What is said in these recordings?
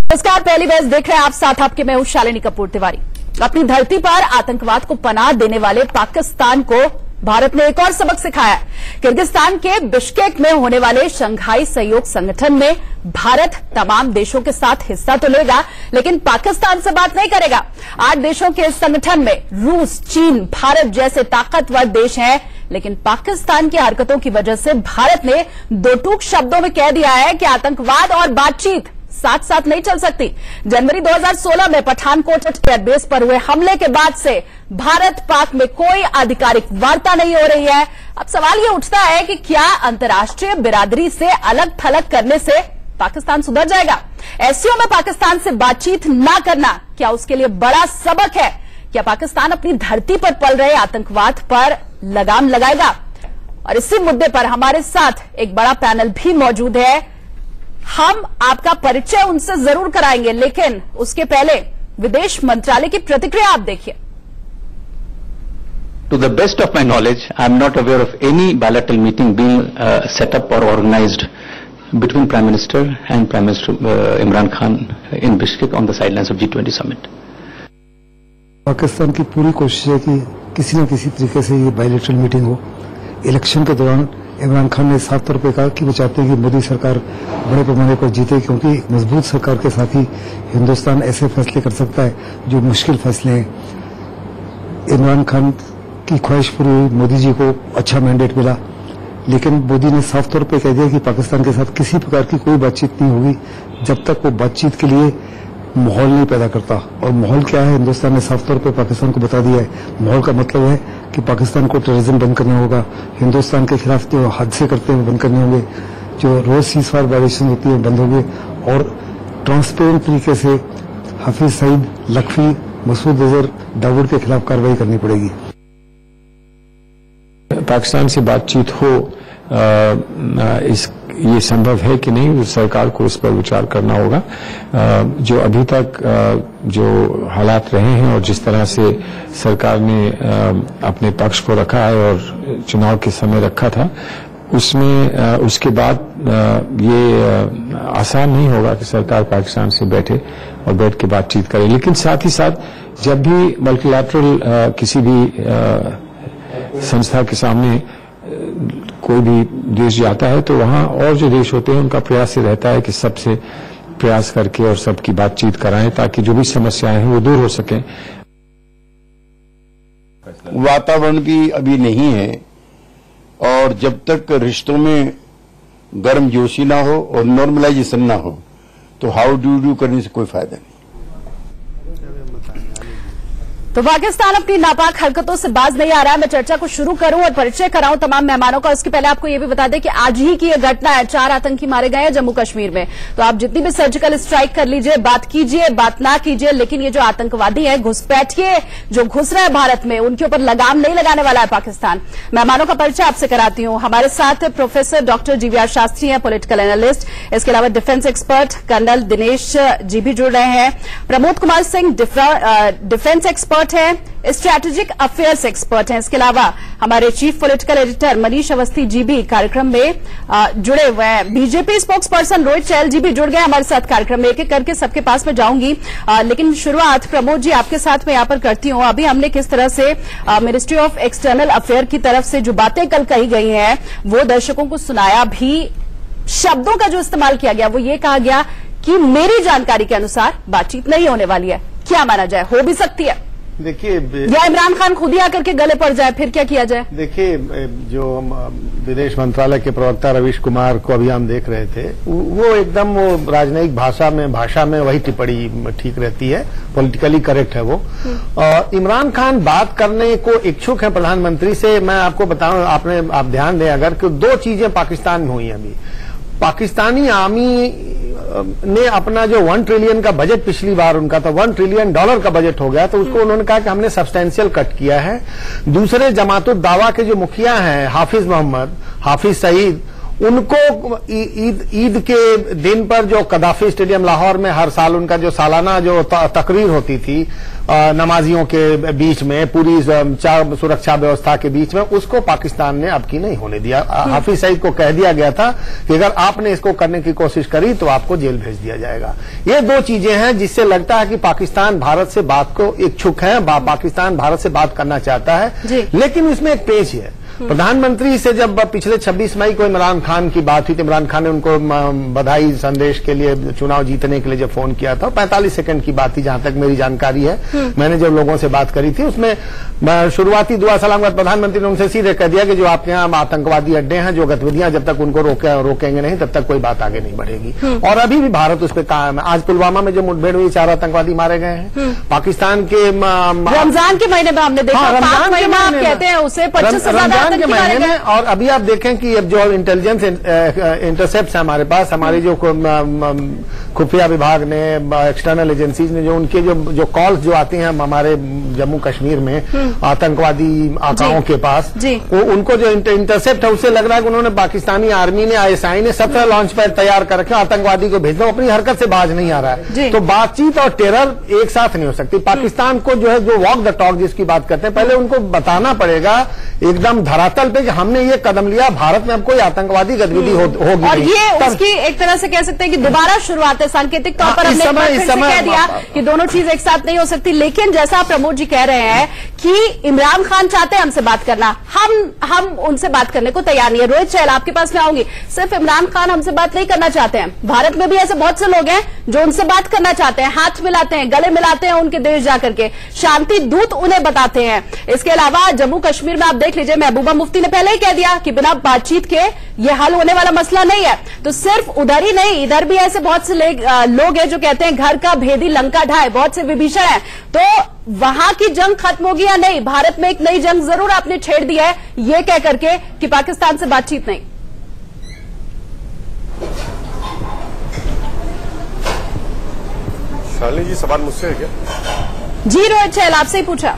नमस्कार, पहली बहस देख रहे हैं आप, साथ आपके मैं हूं शालिनी कपूर तिवारी। अपनी धरती पर आतंकवाद को पनाह देने वाले पाकिस्तान को भारत ने एक और सबक सिखाया है। किर्गिस्तान के बिश्केक में होने वाले शंघाई सहयोग संगठन में भारत तमाम देशों के साथ हिस्सा तो लेगा, लेकिन पाकिस्तान से बात नहीं करेगा। 8 देशों के इस संगठन में रूस, चीन, भारत जैसे ताकतवर देश हैं, लेकिन पाकिस्तान की हरकतों की वजह से भारत ने दो टूक शब्दों में कह दिया है कि आतंकवाद और बातचीत साथ साथ नहीं चल सकती। जनवरी 2016 में पठानकोट एयरबेस पर हुए हमले के बाद से भारत पाक में कोई आधिकारिक वार्ता नहीं हो रही है। अब सवाल ये उठता है कि क्या अंतर्राष्ट्रीय बिरादरी से अलग थलग करने से पाकिस्तान सुधर जाएगा? ऐसियों में पाकिस्तान से बातचीत ना करना क्या उसके लिए बड़ा सबक है? क्या पाकिस्तान अपनी धरती पर पल रहे आतंकवाद पर लगाम लगाएगा? और इसी मुद्दे पर हमारे साथ एक बड़ा पैनल भी मौजूद है। हम आपका परिचय उनसे जरूर कराएंगे, लेकिन उसके पहले विदेश मंत्रालय की प्रतिक्रिया आप देखिए। To the best of my knowledge, I am not aware of any bilateral meeting being set up or organized between Prime Minister and Prime Minister Imran Khan in Bishkek on the sidelines of G20 summit. Pakistan की पूरी कोशिश है कि किसी न किसी तरीके से ये बायलैटरल मीटिंग हो। इलेक्शन के दौरान इमरान खान ने साफ तौर पे कहा कि वो चाहते हैं कि मोदी सरकार बड़े पैमाने पर जीते, क्योंकि एक मजबूत सरकार के साथ ही हिंदुस्तान ऐसे फैसले कर सकता है जो मुश्किल फैसले हैं। इमरान खान की ख्वाहिश पूरी हुई, मोदी जी को अच्छा मैंडेट मिला, लेकिन मोदी ने साफ तौर पे कह दिया कि पाकिस्तान के साथ किसी प्रकार की कोई बातचीत नहीं होगी जब तक वो बातचीत के लिए माहौल नहीं पैदा करता। और माहौल क्या है, हिंदुस्तान ने साफ तौर पे पाकिस्तान को बता दिया है। माहौल का मतलब है कि पाकिस्तान को टेररिज्म बंद करना होगा, हिंदुस्तान के खिलाफ जो हादसे करते हैं बंद करने होंगे, जो रोज सीजफायर वायलेशन होती है बंद होंगे, और ट्रांसपेरेंट तरीके से हाफिज सईद, लखवी, मसूद अजहर, दाऊद के खिलाफ कार्रवाई करनी पड़ेगी। पाकिस्तान से बातचीत हो, ये संभव है कि नहीं, सरकार को इस पर विचार करना होगा। जो अभी तक जो हालात रहे हैं और जिस तरह से सरकार ने अपने पक्ष को रखा है और चुनाव के समय रखा था, उसमें उसके बाद ये आसान नहीं होगा कि सरकार पाकिस्तान से बैठे और बैठ के बातचीत करे। लेकिन साथ ही साथ जब भी मल्टीलैटरल किसी भी संस्था के सामने कोई भी देश जाता है तो वहां और जो देश होते हैं उनका प्रयास ये रहता है कि सबसे प्रयास करके और सबकी बातचीत कराएं ताकि जो भी समस्याएं हैं वो दूर हो सकें। वातावरण भी अभी नहीं है, और जब तक रिश्तों में गर्मजोशी ना हो और नॉर्मलाइजेशन ना हो तो हाउ डू करने से कोई फायदा नहीं। तो पाकिस्तान अपनी नापाक हरकतों से बाज नहीं आ रहा है। मैं चर्चा को शुरू करूं और परिचय कराऊं तमाम मेहमानों का। उसके पहले आपको यह भी बता दें कि आज ही की यह घटना है, 4 आतंकी मारे गए हैं जम्मू कश्मीर में। तो आप जितनी भी सर्जिकल स्ट्राइक कर लीजिए, बात कीजिए, बात ना कीजिए, लेकिन ये जो आतंकवादी है, घुसपैठिए जो घुस रहे हैं भारत में, उनके ऊपर लगाम नहीं लगाने वाला है पाकिस्तान। मेहमानों का परिचय आपसे कराती हूं। हमारे साथ प्रोफेसर डॉक्टर जीवीआर शास्त्री हैं, पॉलिटिकल एनालिस्ट। इसके अलावा defence expert colonel Dinesh ji भी जुड़ रहे हैं। प्रमोद कुमार सिंह डिफेंस एक्सपर्ट है, स्ट्रैटेजिक अफेयर्स एक्सपर्ट हैं। इसके अलावा हमारे chief political editor Manish Awasthi ji भी कार्यक्रम में जुड़े हुए हैं। BJP spokesperson Rohit Chahal ji भी जुड़ गए हमारे साथ कार्यक्रम में। एक एक करके सबके पास में जाऊंगी, लेकिन शुरुआत प्रमोद जी आपके साथ में यहां पर करती हूं। अभी हमने किस तरह से मिनिस्ट्री ऑफ एक्सटर्नल अफेयर की तरफ से जो बातें कल कही गई हैं वो दर्शकों को सुनाया भी। शब्दों का जो इस्तेमाल किया गया वो ये कहा गया कि मेरी जानकारी के अनुसार बातचीत नहीं होने वाली है। क्या माना जाए, हो भी सकती है? देखिए, या इमरान खान खुद ही आकर के गले पड़ जाए, फिर क्या किया जाए? देखिए, जो विदेश मंत्रालय के प्रवक्ता रवीश कुमार को अभी हम देख रहे थे, वो एकदम वो राजनयिक भाषा में वही टिप्पणी ठीक रहती है, पॉलिटिकली करेक्ट है वो। और इमरान खान बात करने को इच्छुक है प्रधानमंत्री से। मैं आपको बताऊं, आप ध्यान दें अगर, कि 2 चीजें पाकिस्तान में हुई अभी। पाकिस्तानी आर्मी ने अपना जो 1 ट्रिलियन का बजट पिछली बार उनका था, $1 ट्रिलियन का बजट हो गया, तो उसको उन्होंने कहा कि हमने सब्सटेंशियल कट किया है। दूसरे जमातुद दावा के जो मुखिया हैं हाफिज मोहम्मद, हाफिज सईद, उनको ईद के दिन पर जो कदाफी स्टेडियम लाहौर में हर साल उनका जो सालाना जो तकरीर होती थी नमाजियों के बीच में, पूरी सुरक्षा व्यवस्था के बीच में, उसको पाकिस्तान ने अब की नहीं होने दिया। हाफिज सईद को कह दिया गया था कि अगर आपने इसको करने की कोशिश करी तो आपको जेल भेज दिया जाएगा। ये दो चीजें हैं जिससे लगता है कि पाकिस्तान भारत से बात को इच्छुक है, पाकिस्तान भारत से बात करना चाहता है। लेकिन इसमें एक पेच है। प्रधानमंत्री से जब पिछले 26 मई को इमरान खान की बात हुई तो इमरान खान ने उनको बधाई संदेश के लिए, चुनाव जीतने के लिए जब फोन किया था, 45 सेकंड की बात थी जहां तक मेरी जानकारी है। मैंने जब लोगों से बात करी थी उसमें शुरुआती दुआ सलाम का प्रधानमंत्री ने उनसे सीधे कह दिया कि जो आपके यहाँ आतंकवादी अड्डे हैं, जो गतिविधियां, जब तक उनको रोकेंगे नहीं तब तक कोई बात आगे नहीं बढ़ेगी। और अभी भी भारत उस पर कायम है। आज पुलवामा में जो मुठभेड़ हुई, 4 आतंकवादी मारे गए हैं। पाकिस्तान के रमजान के महीने में हमने देखा, 5 महीना आप कहते हैं उसे 25 से ज्यादा के महीने में। और अभी आप देखें कि अब जो इंटेलिजेंस इंटरसेप्ट है हमारे पास, हमारी जो खुफिया विभाग ने, एक्सटर्नल एजेंसीज ने, जो उनके जो कॉल्स जो आती हैं हमारे जम्मू कश्मीर में आतंकवादी आकाओं के पास, वो उनको जो इंटरसेप्ट है उससे लग रहा है कि उन्होंने पाकिस्तानी आर्मी ने, ISI ने 17 लॉन्च पैड तैयार कर रखे, आतंकवादी को भेजना, अपनी हरकत से बाज नहीं आ रहा है। तो बातचीत और टेरर एक साथ नहीं हो सकती। पाकिस्तान को जो है, जो वॉक द टॉक जिसकी बात करते हैं, पहले उनको बताना पड़ेगा एकदम धरातल पे कि हमने ये कदम लिया, भारत में अब कोई आतंकवादी गतिविधि होगी। और ये उसकी एक तरह से कह सकते हैं कि दोबारा शुरुआत है। सांकेतिक तौर पर हमने फिर से कह दिया कि दोनों चीज एक साथ नहीं हो सकती। लेकिन जैसा प्रमोद जी कह रहे हैं कि इमरान खान चाहते हैं हमसे बात करना, हम उनसे बात करने को तैयार नहीं है। रोहित चहल, आपके पास मैं आऊंगी। सिर्फ इमरान खान हमसे बात नहीं करना चाहते हैं, भारत में भी ऐसे बहुत से लोग हैं जो उनसे बात करना चाहते हैं, हाथ मिलाते हैं, गले मिलाते हैं उनके देश जाकर के, शांति दूत उन्हें बताते हैं। इसके अलावा जम्मू कश्मीर में आप देख लीजिए, महबूबा मुफ्ती ने पहले ही कह दिया कि बिना बातचीत के ये हल होने वाला मसला नहीं है। तो सिर्फ उधर ही नहीं, इधर भी ऐसे बहुत से लोग हैं जो कहते हैं घर का भेदी लंका ढाए, बहुत से विभीषण हैं। तो वहां की जंग खत्म होगी या नहीं? भारत में एक नई जंग जरूर आपने छेड़ दी है, ये कह करके कि पाकिस्तान से बातचीत नहीं। शालिनी जी, सवाल मुझसे है क्या? जी रोहित चहल, आपसे ही पूछा।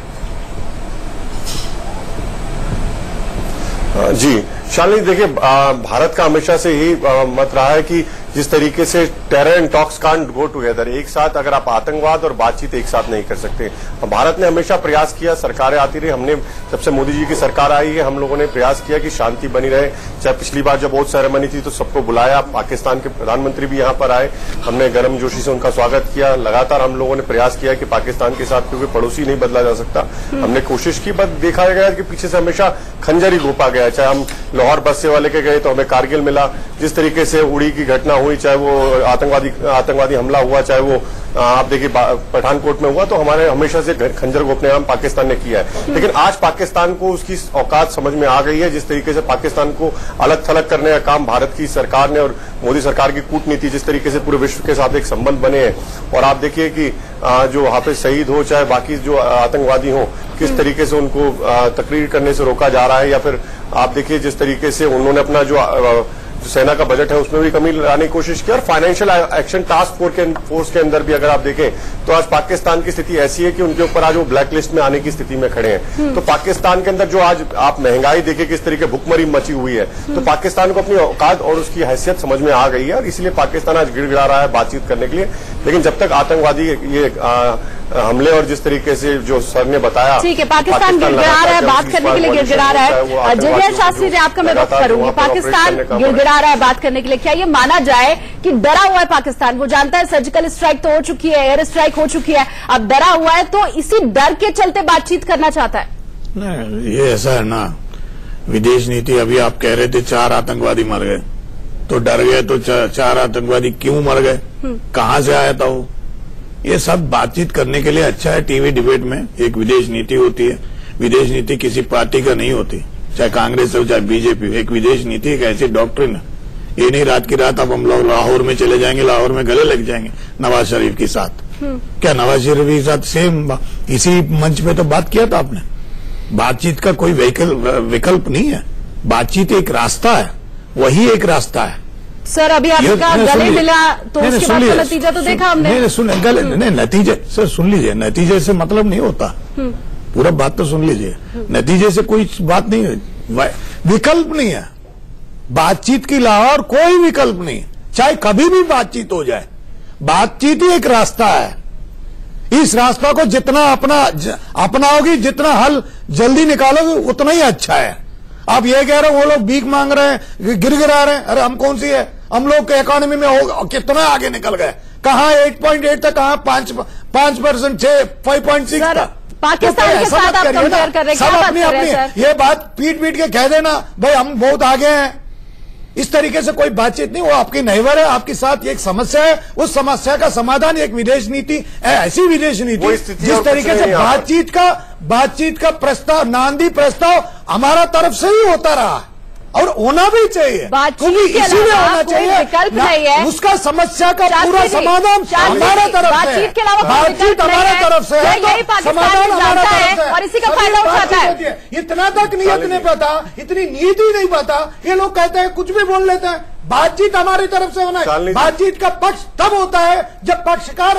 जी शालिनी, देखिए भारत का हमेशा से ही मत रहा है कि जिस तरीके से terror and talks can't go together, एक साथ अगर आप आतंकवाद और बातचीत एक साथ नहीं कर सकते। भारत ने हमेशा प्रयास किया, सरकारें आती रही, हमने जब से मोदी जी की सरकार आई है हम लोगों ने प्रयास किया कि शांति बनी रहे। चाहे पिछली बार जब ओथ सेरेमनी थी तो सबको बुलाया, पाकिस्तान के प्रधानमंत्री भी यहाँ पर आए, हमने गर्मजोशी से उनका स्वागत किया। लगातार हम लोगों ने प्रयास किया कि पाकिस्तान के साथ क्योंकि पड़ोसी नहीं बदला जा सकता, हमने कोशिश की, बस देखा गया कि पीछे से हमेशा खंजर ही घोपा गया। चाहे हम लाहौर बस सेवा लेके गए तो हमें कारगिल मिला, जिस तरीके से उड़ी की घटना हुई, चाहे वो आतंकवादी हमला हुआ, चाहे वो आप देखिए पठानकोट में हुआ, तो हमारे हमेशा से खंजर घोपने काम पाकिस्तान ने किया है। लेकिन आज पाकिस्तान को उसकी औकात समझ में आ गई है। जिस तरीके से पाकिस्तान को अलग थलग करने का काम भारत की सरकार ने और मोदी सरकार की कूटनीति, जिस तरीके से पूरे विश्व के साथ एक संबंध बने हैं, और आप देखिए कि जो हाफिज सईद हो चाहे बाकी जो आतंकवादी हो, किस तरीके से उनको तकरीर करने से रोका जा रहा है, या फिर आप देखिए जिस तरीके से उन्होंने अपना जो सेना का बजट है उसमें भी कमी लाने की कोशिश की, और फाइनेंशियल एक्शन टास्क फोर्स के अंदर भी अगर आप देखें तो आज पाकिस्तान की स्थिति ऐसी है कि उनके ऊपर आज वो ब्लैक लिस्ट में आने की स्थिति में खड़े हैं। तो पाकिस्तान के अंदर जो आज आप महंगाई देखें किस तरीके भुखमरी मची हुई है, तो पाकिस्तान को अपनी औकात और उसकी हैसियत समझ में आ गई है, और इसलिए पाकिस्तान आज गिड़गिड़ा रहा है बातचीत करने के लिए। लेकिन जब तक आतंकवादी ये हमले और जिस तरीके से जो सर ने बताया, ठीक है, पाकिस्तान गिड़गिड़ा रहा है, बात करने के लिए गिड़गिड़ा रहा है। जगह शास्त्री जी, आपका मैं रुख करूंगी, पाकिस्तान गिड़गिड़ा रहा है बात करने के लिए, क्या ये माना जाए कि डरा हुआ है पाकिस्तान? वो जानता है सर्जिकल स्ट्राइक तो हो चुकी है, एयर स्ट्राइक हो चुकी है, अब डरा हुआ है, तो इसी डर के चलते बातचीत करना चाहता है? नहीं, ये ऐसा है ना, विदेश नीति, अभी आप कह रहे थे 4 आतंकवादी मर गए, तो डर गए, तो 4 आतंकवादी क्यों मर गए, कहां से आया था वो? ये सब बातचीत करने के लिए अच्छा है। टीवी डिबेट में एक विदेश नीति होती है, विदेश नीति किसी पार्टी का नहीं होती, चाहे कांग्रेस हो चाहे बीजेपी। एक विदेश नीति एक ऐसी डॉक्ट्रिन है, ये नहीं रात की रात अब हम लोग लाहौर में चले जाएंगे, लाहौर में गले लग जाएंगे नवाज शरीफ के साथ। क्या नवाज शरीफ के साथ सेम इसी मंच पे तो बात किया था आपने? बातचीत का कोई विकल्प नहीं है, बातचीत एक रास्ता है, वही एक रास्ता है। सर अभी आपका गले मिला तो उसके बाद का नतीजा तो देखा हमने। नहीं सुने, गले नहीं, नतीजे सर सुन लीजिए, नतीजे से मतलब नहीं होता, पूरा बात तो सुन लीजिए, नतीजे से कोई बात नहीं है, विकल्प नहीं है। बातचीत की लाहौर कोई विकल्प नहीं, चाहे कभी भी बातचीत हो जाए, बातचीत ही एक रास्ता है। इस रास्ता को जितना अपनाओगी, जितना हल जल्दी निकालोगे, उतना ही अच्छा है। आप ये कह रहे हो वो लोग भीख मांग रहे हैं, गिरगिरा रहे हैं, अरे हम कौन सी है, हम लोग के इकोनॉमी में हो कितना आगे निकल गए, कहाँ 8.8 था, कहाँ 5%, 5.6 था। पाकिस्तान के साथ आप कंपेयर कर रहे हैं, क्या बात कर रहे हैं सर? ये बात पीट के कह देना भाई हम बहुत आगे हैं, इस तरीके से कोई बातचीत नहीं। वो आपकी नैबर है, आपके साथ एक समस्या है, उस समस्या का समाधान एक विदेश नीति, ऐसी विदेश नीति जिस तरीके से बातचीत का प्रस्ताव, नांदी प्रस्ताव हमारा तरफ से ही होता रहा और होना भी चाहिए, क्योंकि इसीलिए होना चाहिए, विकल्प नहीं है उसका समस्या का पूरा समाधान हमारे तरफ से, बातचीत हमारे तरफ से है, समाधान हमारा तरफ से, और इसी का फायदा उठाता है। इतना तक नियत नहीं पता, इतनी नीति नहीं पता, ये लोग कहते हैं कुछ भी बोल लेते हैं। बातचीत हमारी तरफ से होना है। बातचीत का पक्ष तब होता है जब पक्षकार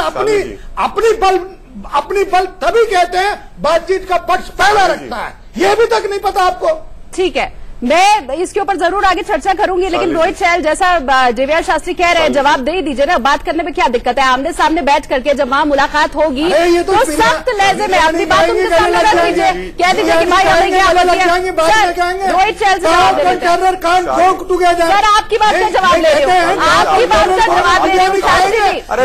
अपनी बल तभी कहते हैं, बातचीत का पक्ष पहला रखता है। ये भी तक नहीं पता आपको। ठीक है, मैं इसके ऊपर जरूर आगे चर्चा करूंगी, लेकिन रोहित शैल जैसा जेवीआर शास्त्री कह रहे हैं, जवाब दे दीजिए ना, बात करने में क्या दिक्कत है? आमने सामने बैठ करके जब वहां मुलाकात होगी तो सख्त लहजे में अपनी बात उनके सामने रख दीजिए, कह दीजिए कि भाई हमें क्या रोहित शैल से जवाब दे दीजिए। सर आपकी बात का जवाब ले रहे हो, आपकी बात का जवाब ले रहे हो शास्त्री जी। अरे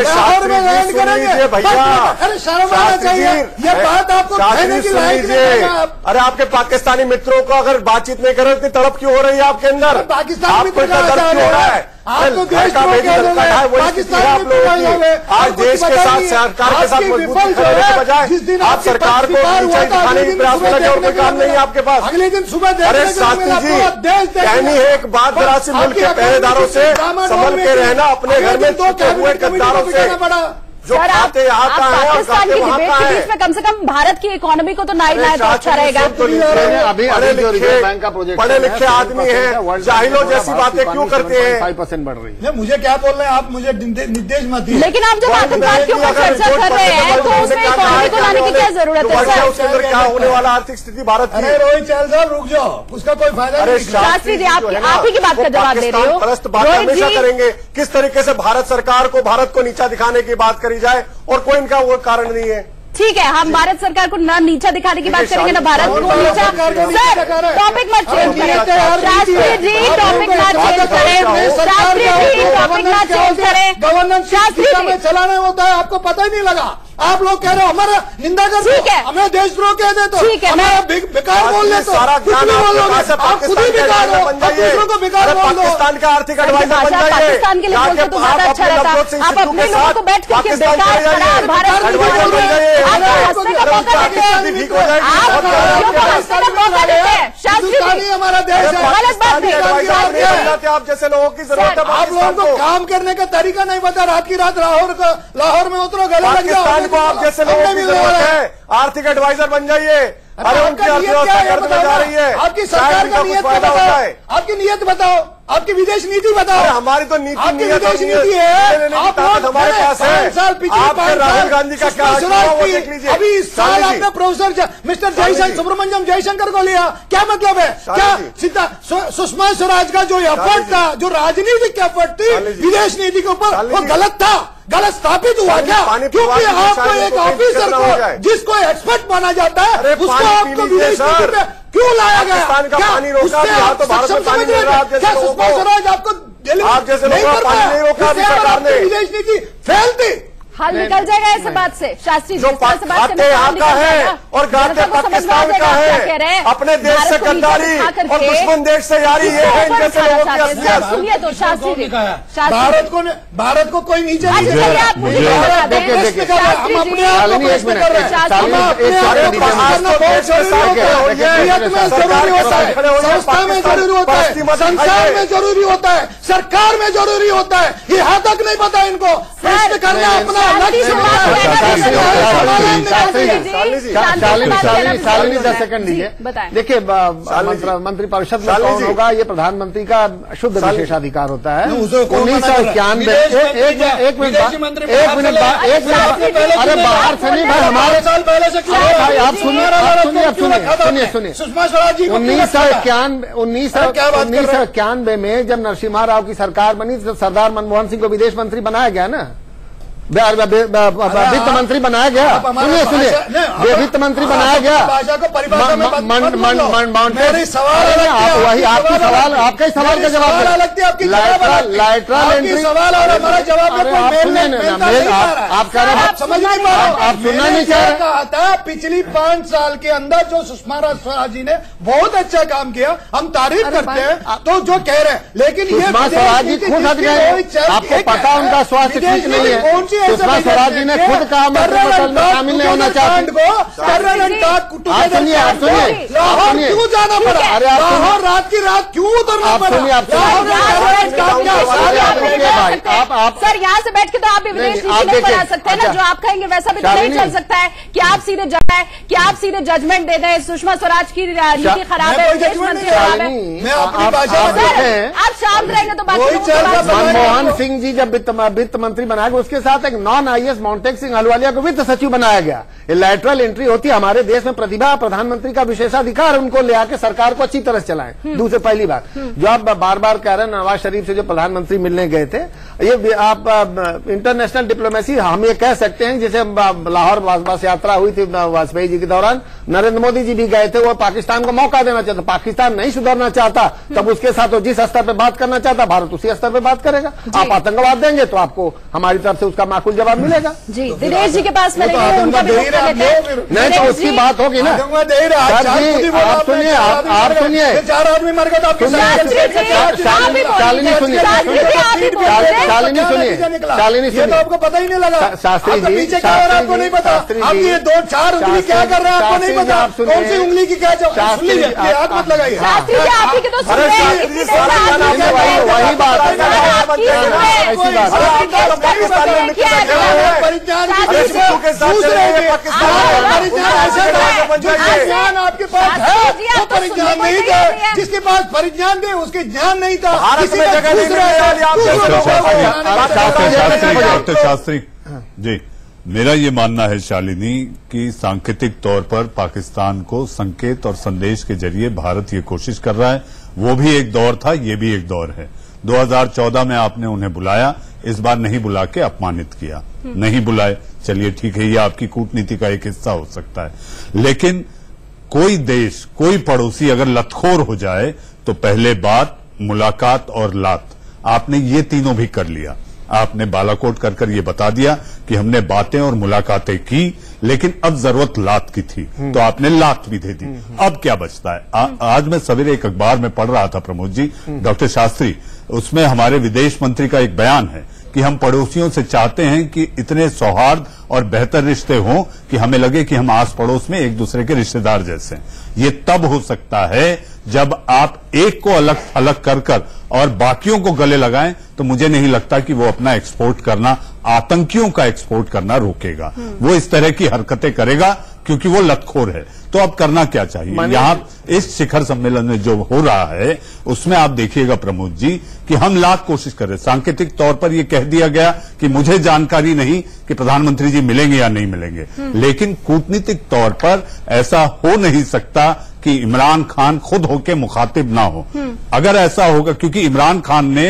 शर्म आना चाहिए, ये बात आपको कहने की लायक नहीं है। अरे आपके पाकिस्तानी मित्रों को अगर बातचीत नहीं कर रहे, तड़प क्यों हो रही है आपके अंदर? पाकिस्तान में आपको दर्द क्यों हो रहा है? आप तो देश का बेटी दर्द है, वो स्थिति है आप लोगों की। आज देश के साथ, सरकार के साथ मजबूत करने के बजाय आप सरकार को नीचे दिखाने की प्रयास में लगे और कोई काम नहीं है आपके पास। अगले दिन सुबह अरे शास्त्री जी, कहनी है एक बात, जरा सी मुल्क के पहरेदारों से संभल के रहना, अपने घर में छुपे हुए गद्दारों से जो खाते यहाँ का है और पाकिस्तान की डिबेट के बीच में कम से कम भारत की इकोनॉमी को तो ना तो अच्छा रहेगा। पढ़े लिखे आदमी हैं, जाहिलों जैसी बातें क्यों करते हैं? 5% बढ़ रही है। मुझे क्या बोल रहे हैं आप, मुझे निर्देश मत दिए। लेकिन आप जब आतंकवाद के ऊपर चर्चा कर रहे हैं तो उसमें इकोनॉमी को लाने की क्या जरूरत है सर? उसके अंदर क्या होने वाला आर्थिक स्थिति भारत की? अरे रोहित शैल साहब रुक जाओ, उसका कोई फायदा नहीं। शास्त्री जी आप ही की बात का जवाब दे रहे हो। परस्त बात हमेशा करेंगे, किस तरीके से भारत सरकार को, भारत को नीचा दिखाने की बात करी जाए और कोई इनका वो कारण नहीं है। ठीक है, हम भारत सरकार को ना नीचा दिखाने की बात करेंगे ना भारत को नीचा। सर टॉपिक मत चेंज करें शास्त्री जी, टॉपिक ना चेंज करें शास्त्री जी, टॉपिक ना चेंज करें। गवर्नेंस शास्त्री चलाना होता है, आपको पता ही नहीं लगा। आप लोग कह रहे हो हमारा निंदा कर, ठीक है, हमें देशद्रोह कह दे तो ठीक है, हमारा बेकार बोल दे तो सारा कुछ भी बोल लो, आप खुद ही बेकार हो, दूसरों को बेकार बोल दो। पाकिस्तान का आर्थिक एडवाइजर बन जाइए। पाकिस्तान के लिए बोलते तो ज्यादा अच्छा रहता। आप अपने लोगों को बैठ करके बेकार खराब भारत की बोल रहे हैं, आप हंसने का मौका देते हैं, आप हंसने का मौका देते हैं। शास्त्री जी हमारा देश है, गलत बात नहीं। आप जैसे लोगों की जरूरत है। आप लोगों को काम करने का तरीका नहीं पता, रात की रात लाहौर में उतरो, गले लग जाओ। को आप जैसे लोगों की जरूरत है, आर्थिक एडवाइजर बन जाइए। अरे उनकी अर्थव्यवस्था कर्ज में जा रही है, आपकी सरकार का नियत बताओ, आपकी नियत बताओ, आपकी विदेश नीति बताओ। हमारी तो नीति आपकी विदेश नीति है, आप हमारे पास है। साल पिछले राहुल गांधी का क्या देख लीजिए। अभी इस साल आपने प्रोफेसर मिस्टर सुब्रमण्यम जयशंकर को लिया, क्या मतलब है? क्या सीधा सुषमा स्वराज का जो एफर्ट था, जो राजनीतिक एफर्ट थी विदेश नीति के ऊपर, वो गलत था, गलत स्थापित हुआ क्या? क्योंकि आपको एक ऑफिसर को जिसको एक्सपर्ट माना जाता है उसको आपको विदेश नीति में क्यों लाया गया? क्या सक्षम समझ रहे हैं? क्या सुषमा स्वराज आपको नहीं कर पाया? विदेश नीति फेल थी। हल निकल जाएगा ऐसे बात से शास्त्री जो खाते यहाँ का है और गाते पाकिस्तान का है, अपने देश से गद्दारी और दुश्मन देश से यारी, ये है इन जैसे लोगों की असलियत। सुनिए तो शास्त्री जी, भारत को कोई नीचे नहीं हम अपने आप संस्था में जरूरी होता है, संसार में जरूरी होता है, सरकार में जरूरी होता है। ये हद तक नहीं पता इनको प्रश्न करना अपना शालिनी 10 सेकंड लीजिए। देखिए मंत्री परिषद में कौन होगा, ये प्रधानमंत्री का शुद्ध विशेषाधिकार होता है। 1991 एक मिनट अरे बाहर से नहीं भाई, हमारे साल पहले से क्यों भाई? आप सुनिए, सुनिए स्वराज जी 1991 में जब नरसिम्हा राव की सरकार बनी तो सरदार मनमोहन सिंह को विदेश मंत्री बनाया गया ना, वित्त मंत्री बनाया गया। सुनिए वित्त मंत्री बनाया गया। भाषा को परिभाषा में वही आपकी सवाल, आपका ही सवाल का जवाब लाइटरल एंट्री सवाल और हमारा जवाब आप कह रहे हैं, आप समझ नहीं पा रहे, आप सुनना नहीं चाह रहे। कहा था पिछली 5 साल के अंदर जो सुषमा स्वराज जी ने बहुत अच्छा काम किया, हम तारीफ करते हैं तो जो कह रहे हैं, लेकिन सुषमा स्वराज जी खुद हट गए, आपको पता उनका स्वास्थ्य ठीक नहीं है। सुषमा स्वराज जी ने खुद कहा मंत्रिमंडल में शामिल नहीं होना चाहते। सुनिए क्यों जाना पड़ा? अरे लाहौर रात की रात क्यों उतरना पड़ा? सर यहाँ से बैठ के तो आप भी विदेश नीति नहीं बना सकते हैं ना, जो आप कहेंगे वैसा भी तो नहीं चल सकता है कि आप सीधे जजमेंट दे दें सुषमा स्वराज की नीति खराब है, विदेश मंत्री खराब है। मैं अपनी भाषा आप शांत रहेंगे तो बात। मनमोहन सिंह जी जब वित्त मंत्री बनाया गया, उसके साथ एक नॉन आईएएस मोंटेक सिंह अहलुवालिया को वित्त सचिव बनाया गया। ये लैटरल एंट्री होती है। हमारे देश में प्रतिभा प्रधानमंत्री का विशेषाधिकार, उनको ले आके सरकार को अच्छी तरह से चलाएं। दूसरी पहली बात जो आप बार बार कह रहे हैं, नवाज शरीफ से जो प्रधानमंत्री मिलने गए थे, ये आप इंटरनेशनल डिप्लोमेसी हम ये कह सकते हैं। जैसे लाहौर बस यात्रा हुई थी वाजपेयी जी के दौरान, नरेंद्र मोदी जी भी गए थे, वो पाकिस्तान को मौका देना चाहता। पाकिस्तान नहीं सुधरना चाहता, तब उसके साथ वो जिस स्तर पर बात करना चाहता, भारत उसी स्तर पर बात करेगा। आप आतंकवाद देंगे तो आपको हमारी तरफ से उसका माकूल जवाब मिलेगा। जी दिनेश जी के पास में नहीं, तो उसकी बात होगी ना। आप सुनिए, आप सुनिए, 4 आदमी मर गए तो आपके शालिनी सुनिए, आपको पता ही नहीं लगा। शास्त्री जी पीछे क्या हो रहा है आपको नहीं पता। आप ये 2-4 उंगली क्या कर रहे हैं आपको नहीं पता। कौन सी उंगली की क्या हाथ मत लगाइए। वही बात आपके पास है, वो परिज्ञान नहीं था। जिसके पास परिज्ञान थे उसके ज्ञान नहीं था। डॉक्टर शास्त्री जी, मेरा ये मानना है शालिनी कि सांकेतिक तौर पर पाकिस्तान को संकेत और संदेश के जरिए भारत ये कोशिश कर रहा है। वो भी एक दौर था, ये भी एक दौर है। 2014 में आपने उन्हें बुलाया, इस बार नहीं बुला के अपमानित किया। नहीं बुलाए, चलिए ठीक है, ये आपकी कूटनीति का एक हिस्सा हो सकता है। लेकिन कोई देश, कोई पड़ोसी अगर लतखोर हो जाए तो पहले बात मुलाकात और लात, आपने ये तीनों भी कर लिया। आपने बालाकोट कर ये बता दिया कि हमने बातें और मुलाकातें की, लेकिन अब जरूरत लात की थी तो आपने लात भी दे दी। अब क्या बचता है? आज मैं सवेरे एक अखबार में पढ़ रहा था प्रमोद जी, डॉक्टर शास्त्री, उसमें हमारे विदेश मंत्री का एक बयान है कि हम पड़ोसियों से चाहते हैं कि इतने सौहार्द और बेहतर रिश्ते हों कि हमें लगे कि हम आस पड़ोस में एक दूसरे के रिश्तेदार जैसे हैं। ये तब हो सकता है जब आप एक को अलग थलग कर और बाकियों को गले लगाएं, तो मुझे नहीं लगता कि वो अपना एक्सपोर्ट करना, आतंकियों का एक्सपोर्ट करना रोकेगा। वो इस तरह की हरकतें करेगा क्योंकि वो लतखोर है। तो अब करना क्या चाहिए? यहां इस शिखर सम्मेलन में जो हो रहा है उसमें आप देखिएगा प्रमोद जी कि हम लाख कोशिश कर रहे हैं। सांकेतिक तौर पर यह कह दिया गया कि मुझे जानकारी नहीं कि प्रधानमंत्री जी मिलेंगे या नहीं मिलेंगे, लेकिन कूटनीतिक तौर पर ऐसा हो नहीं सकता कि इमरान खान खुद होके मुखातिब ना हो। अगर ऐसा होगा, क्योंकि इमरान खान ने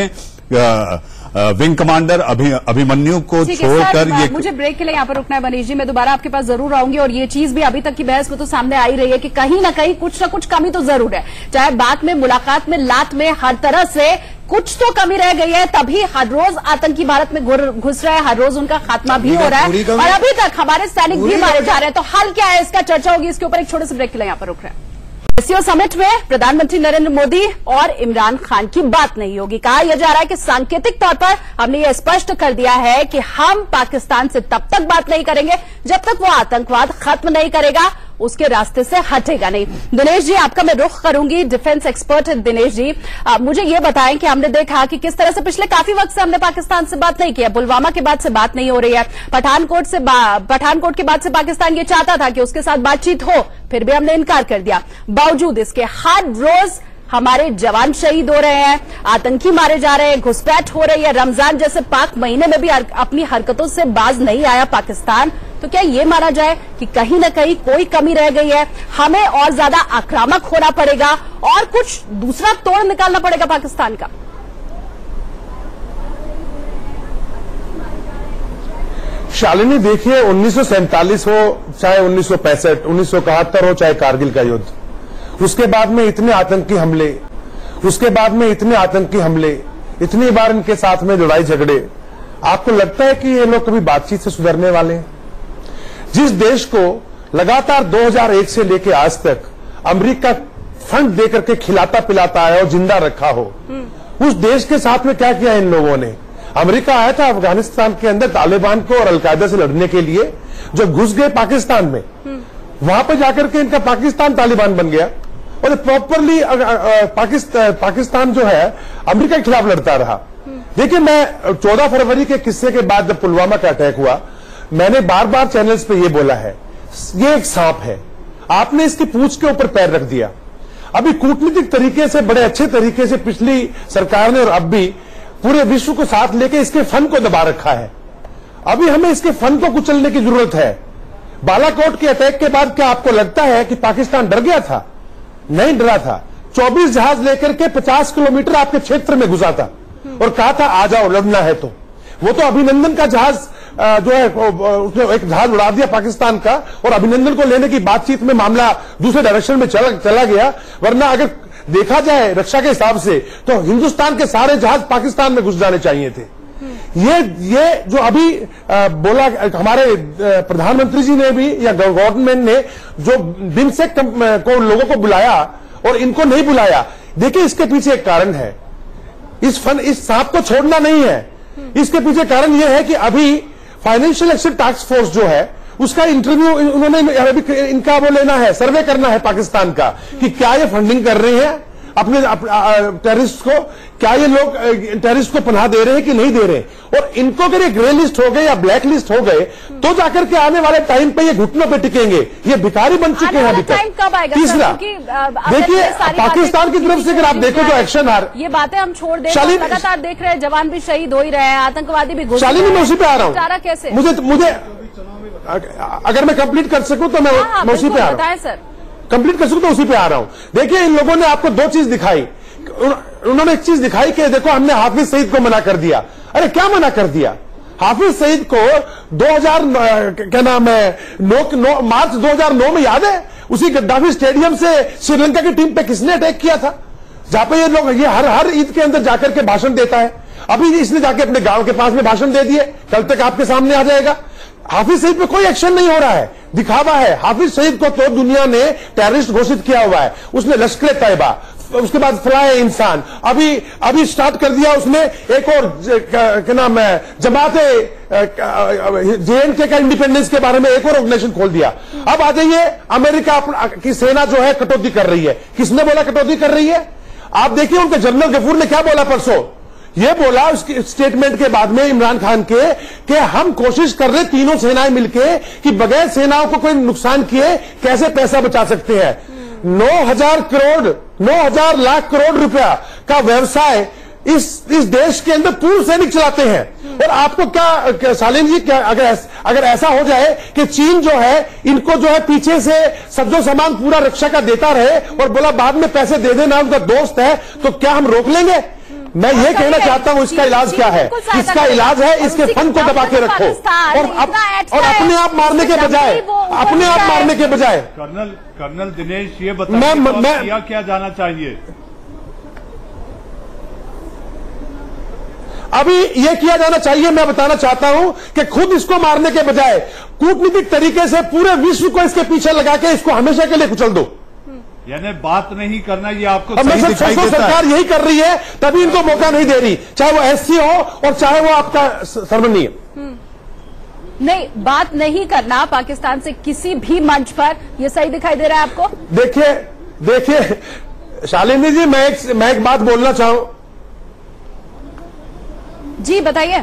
विंग कमांडर अभिमन्यु को छोड़कर ये, मुझे ब्रेक के लिए यहाँ पर रुकना है मनीष जी, मैं दोबारा आपके पास जरूर आऊंगी। और ये चीज भी अभी तक की बहस में तो सामने आ ही रही है कि कहीं ना कहीं कुछ ना कुछ कमी तो जरूर है, चाहे बात में, मुलाकात में, लात में, हर तरह से कुछ तो कमी रह गई है। तभी हर रोज आतंकी भारत में घुस रहे हैं, हर रोज उनका खात्मा भी हो रहा है और अभी तक हमारे सैनिक भी मारे जा रहे हैं। तो हल क्या है, इसका चर्चा होगी। इसके ऊपर एक छोटे से ब्रेक के लिए यहाँ पर रुक रहे हैं। एससीओ समिट में प्रधानमंत्री नरेंद्र मोदी और इमरान खान की बात नहीं होगी। कहा यह जा रहा है कि सांकेतिक तौर पर हमने ये स्पष्ट कर दिया है कि हम पाकिस्तान से तब तक बात नहीं करेंगे जब तक वो आतंकवाद खत्म नहीं करेगा, उसके रास्ते से हटेगा नहीं। दिनेश जी, आपका मैं रुख करूंगी, डिफेंस एक्सपर्ट दिनेश जी, मुझे ये बताएं कि हमने देखा कि किस तरह से पिछले काफी वक्त से हमने पाकिस्तान से बात नहीं किया, पुलवामा के बाद से बात नहीं हो रही है, पठानकोट के बाद से पाकिस्तान ये चाहता था कि उसके साथ बातचीत हो, फिर भी हमने इनकार कर दिया। बावजूद इसके हर रोज हमारे जवान शहीद हो रहे हैं, आतंकी मारे जा रहे हैं, घुसपैठ हो रही है, रमजान जैसे पाक महीने में भी अपनी हरकतों से बाज नहीं आया पाकिस्तान। तो क्या ये माना जाए कि कहीं न कहीं कोई कमी रह गई है, हमें और ज्यादा आक्रामक होना पड़ेगा और कुछ दूसरा तोड़ निकालना पड़ेगा पाकिस्तान का? शालिनी देखिए, 1947 हो चाहे 1965, 1971 हो चाहे कारगिल का युद्ध, उसके बाद में इतने आतंकी हमले, इतनी बार इनके साथ में लड़ाई झगड़े, आपको लगता है कि ये लोग कभी बातचीत से सुधरने वाले हैं? जिस देश को लगातार 2001 से लेकर आज तक अमेरिका फंड देकर के खिलाता पिलाता आया और जिंदा रखा हो, उस देश के साथ में क्या किया इन लोगों ने? अमेरिका आया था अफगानिस्तान के अंदर तालिबान को और अलकायदा से लड़ने के लिए, जब घुस गए पाकिस्तान में, वहां पर जाकर के इनका पाकिस्तान तालिबान बन गया और प्रॉपरली पाकिस्तान जो है अमेरिका के खिलाफ लड़ता रहा। देखिए, मैं 14 फरवरी के किस्से के बाद जब पुलवामा का अटैक हुआ, मैंने बार बार चैनल्स पे ये बोला है, ये एक सांप है, आपने इसकी पूंछ के ऊपर पैर रख दिया। अभी कूटनीतिक तरीके से, बड़े अच्छे तरीके से पिछली सरकार ने और अब भी पूरे विश्व को साथ लेके इसके फन को दबा रखा है। अभी हमें इसके फन को कुचलने की जरूरत है। बालाकोट के अटैक के बाद क्या आपको लगता है कि पाकिस्तान डर गया था? नहीं डरा था। 24 जहाज लेकर के 50 किलोमीटर आपके क्षेत्र में घुसा था और कहा था आ जाओ, लड़ना है तो। वो तो अभिनंदन का जहाज जो है, उसने एक जहाज उड़ा दिया पाकिस्तान का और अभिनंदन को लेने की बातचीत में मामला दूसरे डायरेक्शन में चला गया। वरना अगर देखा जाए रक्षा के हिसाब से तो हिंदुस्तान के सारे जहाज पाकिस्तान में घुस जाने चाहिए थे। ये जो अभी बोला हमारे प्रधानमंत्री जी ने भी या गवर्नमेंट ने जो बिमस्टेक को लोगों को बुलाया और इनको नहीं बुलाया, देखिए इसके पीछे एक कारण है। इस सांप को छोड़ना नहीं है। इसके पीछे कारण यह है कि अभी फाइनेंशियल एक्शन टास्क फोर्स जो है उसका इंटरव्यू उन्होंने अभी इनका वो लेना है, सर्वे करना है पाकिस्तान का कि क्या ये फंडिंग कर रहे हैं अपने टेररिस्ट को, क्या ये लोग टेररिस्ट को पनाह दे रहे हैं कि नहीं दे रहे। और इनको अगर ये ग्रे लिस्ट हो गए या ब्लैक लिस्ट हो गए तो जाकर के आने वाले टाइम पे ये घुटनों पे टिकेंगे। ये भिखारी बन चुके हैं अभी तक। तीसरा, देखिए पाकिस्तान की तरफ से अगर आप देखो तो एक्शन ये बातें हम छोड़ दें, लगातार देख रहे हैं जवान भी शहीद हो ही रहे हैं, आतंकवादी भी घुस। शालिनी, मैं उसी पे आ रहा हूँ। कैसे मुझे अगर मैं कंप्लीट कर सकूं तो मैं उसी पे आ रहा हूं। सर कंप्लीट कर सकूं तो उसी पे आ रहा हूं। देखिए, इन लोगों ने आपको दो चीज दिखाई। उन्होंने एक चीज दिखाई कि देखो हमने हाफिज सईद को मना कर दिया। अरे क्या मना कर दिया? हाफिज सईद को 2009 मार्च 2009 में याद है, उसी गद्दाफी स्टेडियम से श्रीलंका की टीम पे किसने अटैक किया था, जहां पे ये लोग ये हर ईद के अंदर जाकर के भाषण देता है। अभी इसने जाके अपने गांव के पास में भाषण दे दिए, कल तक आपके सामने आ जाएगा। हाफिज सईद पे कोई एक्शन नहीं हो रहा है, दिखावा है। हाफिज सईद को तो दुनिया ने टेररिस्ट घोषित किया हुआ है। उसने लश्कर तैयबा, उसके बाद फलाए इंसान, अभी स्टार्ट कर दिया उसने एक और क्या नाम है, जमाते JNK का इंडिपेंडेंस के बारे में एक और ऑर्गेनाइजेशन खोल दिया। अब आ जाइए, अमेरिका की सेना जो है कटौती कर रही है। किसने बोला कटौती कर रही है? आप देखिए उनके जनरल गफूर ने क्या बोला परसों। ये बोला उसके स्टेटमेंट के बाद में इमरान खान के कि हम कोशिश कर रहे तीनों सेनाएं मिलके कि बगैर सेनाओं को कोई नुकसान किए कैसे पैसा बचा सकते हैं। 9,000 लाख करोड़ रुपया का व्यवसाय इस देश के अंदर पूर्व सैनिक चलाते हैं। और आपको क्या शालिनी जी, क्या अगर ऐसा हो जाए कि चीन जो है इनको जो है पीछे से सज्जो सामान पूरा रक्षा का देता रहे और बोला बाद में पैसे दे देना, उनका दोस्त है, तो क्या हम रोक लेंगे? मैं ये कहना चाहता हूं, इसका इलाज क्या है? इसका इलाज है इसके फन को दबा के रखो और अपने आप मारने के बजाय कर्नल दिनेश, ये बताइए क्या जाना चाहिए? अभी ये किया जाना चाहिए, मैं बताना चाहता हूं कि खुद इसको मारने के बजाय कूटनीतिक तरीके से पूरे विश्व को इसके पीछे लगा के इसको हमेशा के लिए कुचल दो। यानी बात नहीं करना, ये आपको सही दिखाई देता है। सरकार यही कर रही है, तभी इनको मौका नहीं दे रही, चाहे वो SC हो और चाहे वो आपका सरमनी है। नहीं, बात नहीं करना पाकिस्तान से किसी भी मंच पर, ये सही दिखाई दे रहा है आपको? देखिए शालिनी जी, मैं एक बात बोलना चाहूं। जी बताइए।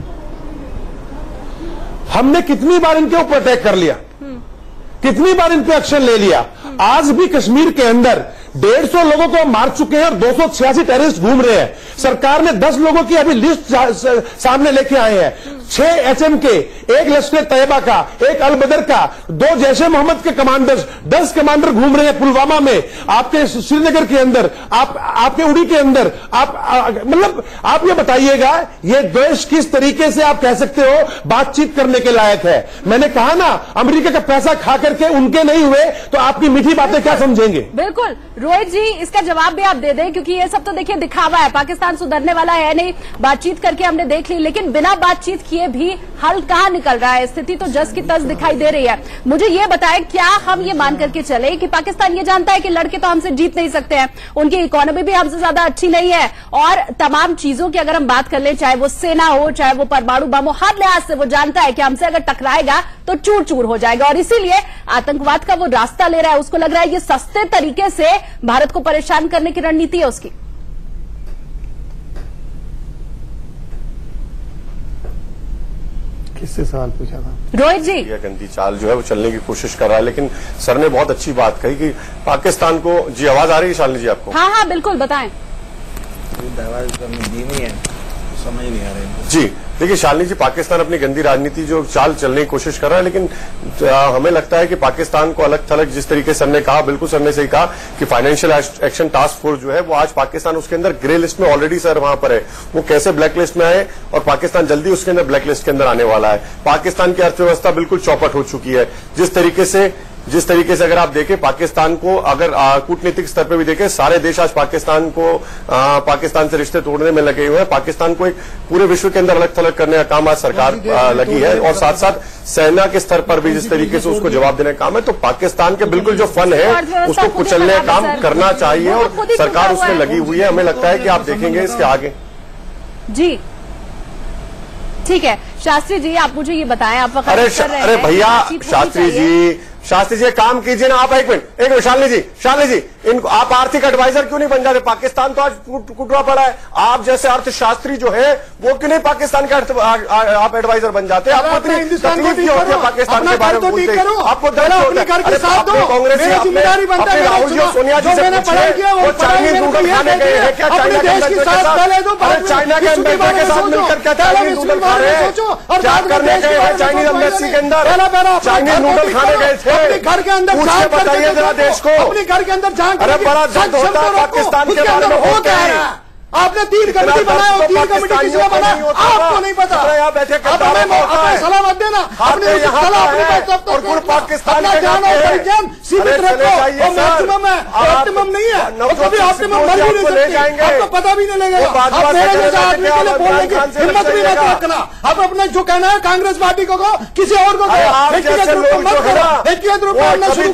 हमने कितनी बार इनके ऊपर अटैक कर लिया, कितनी बार इन पे एक्शन ले लिया। आज भी कश्मीर के अंदर 150 लोगों को मार चुके हैं और 286 टेररिस्ट घूम रहे हैं। सरकार ने 10 लोगों की अभी लिस्ट सामने लेके आए हैं, 6 एचएम के, 1 लश्कर तैयबा का, 1 अल बदर का, 2 जैश ए मोहम्मद के कमांडर्स, 10 कमांडर घूम रहे हैं पुलवामा में, आपके श्रीनगर के अंदर, आपके उड़ी के अंदर। मतलब आप ये बताइएगा, ये देश किस तरीके से आप कह सकते हो बातचीत करने के लायक है? मैंने कहा ना, अमेरिका का पैसा खा करके उनके नहीं हुए तो आपकी मीठी बातें क्या समझेंगे? बिल्कुल रोहित जी, इसका जवाब भी आप दे दें, क्योंकि ये सब तो देखिए दिखावा है, पाकिस्तान सुधरने वाला है नहीं। बातचीत करके हमने देख ली, लेकिन बिना बातचीत किए भी हल कहां निकल रहा है? स्थिति तो जस की तस दिखाई दे रही है। मुझे ये बताएं, क्या हम ये मान करके चले कि पाकिस्तान ये जानता है कि लड़के तो हमसे जीत नहीं सकते हैं, उनकी इकोनॉमी भी हमसे ज्यादा अच्छी नहीं है, और तमाम चीजों की अगर हम बात कर लें, चाहे वो सेना हो, चाहे वो परमाणु बम हो, हर लिहाज से वो जानता है कि हमसे अगर टकराएगा तो चूर चूर हो जाएगा, और इसीलिए आतंकवाद का वो रास्ता ले रहा है। उसको लग रहा है ये सस्ते तरीके से भारत को परेशान करने की रणनीति है उसकी। किससे सवाल पूछा था? रोहित जी, यह गंदी चाल जो है वो चलने की कोशिश कर रहा है, लेकिन सर ने बहुत अच्छी बात कही कि पाकिस्तान को। जी आवाज आ रही है शालिनी जी आपको? हाँ हाँ बिल्कुल, बताएं। समझ नहीं आ रही जी। देखिए शालिनी जी, पाकिस्तान अपनी गंदी राजनीति जो चाल चलने की कोशिश कर रहा है, लेकिन हमें लगता है कि पाकिस्तान को अलग थलग, जिस तरीके सर ने कहा, बिल्कुल सर ने सही कहा कि फाइनेंशियल एक्शन टास्क फोर्स जो है वो आज पाकिस्तान उसके अंदर ग्रे लिस्ट में ऑलरेडी सर वहां पर है। वो कैसे ब्लैक लिस्ट में आए और पाकिस्तान जल्दी उसके अंदर ब्लैक लिस्ट के अंदर आने वाला है। पाकिस्तान की अर्थव्यवस्था बिल्कुल चौपट हो चुकी है। जिस तरीके से अगर आप देखें पाकिस्तान को, अगर कूटनीतिक स्तर पर भी देखें, सारे देश आज पाकिस्तान से रिश्ते तोड़ने में लगे हुए हैं। पाकिस्तान को एक पूरे विश्व के अंदर अलग थलग करने का काम आज सरकार लगी है, और साथ साथ सेना के स्तर पर भी जिस तरीके से उसको जवाब देने का काम है। तो पाकिस्तान के बिल्कुल जो फन है उसको कुचलने का काम करना चाहिए, और सरकार उसमें लगी हुई है। हमें लगता है कि आप देखेंगे इसके आगे। जी ठीक है, शास्त्री जी आप मुझे ये बताएं, आप अरे भैया शास्त्री जी काम कीजिए ना आप। एक मिनट शालिनी जी इनको आप आर्थिक एडवाइजर क्यों नहीं बन जाते? पाकिस्तान तो आज टूटा पड़ा है, आप जैसे अर्थशास्त्री जो है वो क्यों नहीं पाकिस्तान के आप एडवाइजर बन जाते? आपको इतनी तकलीफ क्यों होती है पाकिस्तान के बारे में बोलते? आपको कांग्रेस राहुल जी और सोनिया जी से पूछिए, वो चाइनीज नूडल खाने गए हैं क्या? चाइना के एम्बेसडर के साथ मिलकर क्या चाइनीज नूडल खा रहे हैं? क्या करने गए हैं चाइनीज एम्बेसी के अंदर? चाइनीज नूडल खाने गए थे? अपने घर के अंदर बताइए जरा देश को, अपने घर के अंदर अरे बड़ा दर्द होता है पाकिस्तान के बारे में हो क्या है? आपने 3 कमेटी बनाया और 3 कमेटी किसने बनाया आपको नहीं पता। यहाँ बैठे सलाह मत देना, आपने और पाकिस्तान ध्यान और परिज्ञान सीमित रखो, वो मैक्सिमम है, ऑप्टिमम नहीं है, कभी ऑप्टिमम बन भी नहीं सकती, आपको पता भी नहीं लगेगा। आप मेरे जैसे आदमी के लिए बोलने की हिम्मत भी मत रखना। आप अपने जो कहना है कांग्रेस पार्टी को किसी और को व्यक्तिगत रूप में मत करो, व्यक्तिगत रूप में शुरू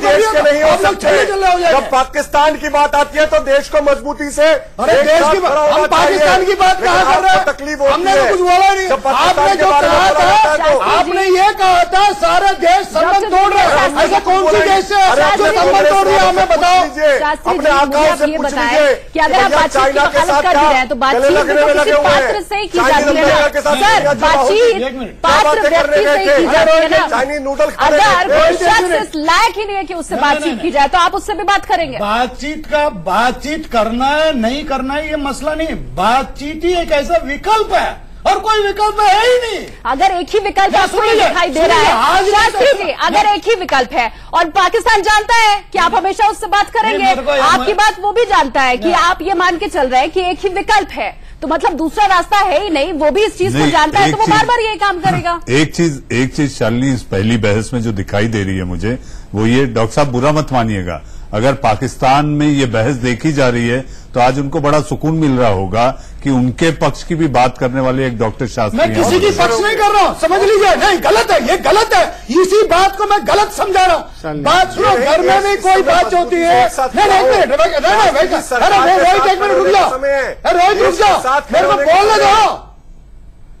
करिए। जब पाकिस्तान की बात आती है तो देश को मजबूती से, अरे देश की हम पाकिस्तान की बात कहाँ कर रहे हैं? तकलीफ हमने तो कुछ बोला नहीं। आपने जो कहा था, आपने ये कहा था सारा देश संबंध तोड़ रहे हैं। ऐसा कौन सी देश से जो संबंध तोड़ रही है हमें बताओ। अपने आकाओं से पूछ लीजिए कि अगर आप बातचीत की हल कर रहे हैं तो बातचीत किसी पात्र से ही की जाती है ना सर, बातचीत पात्र व्यक्ति से ही की जाती है ना। चाइनीज नूडल अगर कोई शख्स इस लायक ही नहीं है कि उससे बातचीत की जाए तो आप उससे भी बात करेंगे? बातचीत करना है नहीं करना है ये मसला नहीं, बातचीत ही एक ऐसा विकल्प है और कोई विकल्प है ही नहीं। अगर एक ही विकल्प आपको नहीं दिखाई दे रहा है शास्त्री जी, अगर एक ही विकल्प है और पाकिस्तान जानता है कि आप हमेशा उससे बात करेंगे, आपकी बात वो भी जानता है कि आप ये मान के चल रहे हैं कि एक ही विकल्प है, तो मतलब दूसरा रास्ता है ही नहीं, वो भी इस चीज को जानता है, तो वो बार बार यही काम करेगा। एक चीज शालिनी इस पहली बहस में जो दिखाई दे रही है मुझे, वो ये, डॉक्टर साहब बुरा मत मानिएगा, अगर पाकिस्तान में ये बहस देखी जा रही है तो आज उनको बड़ा सुकून मिल रहा होगा कि उनके पक्ष की भी बात करने वाले एक डॉक्टर शास्त्री। मैं किसी की पक्ष नहीं कर रहा हूँ, समझ लीजिए, नहीं गलत है, ये गलत है, इसी बात को मैं गलत समझा रहा हूँ। बात सुनो, घर में भी कोई बात होती है, रोहित एक मिनट रुक जाओ, रोहित रुक जाओ, मेरे को बोलने दो।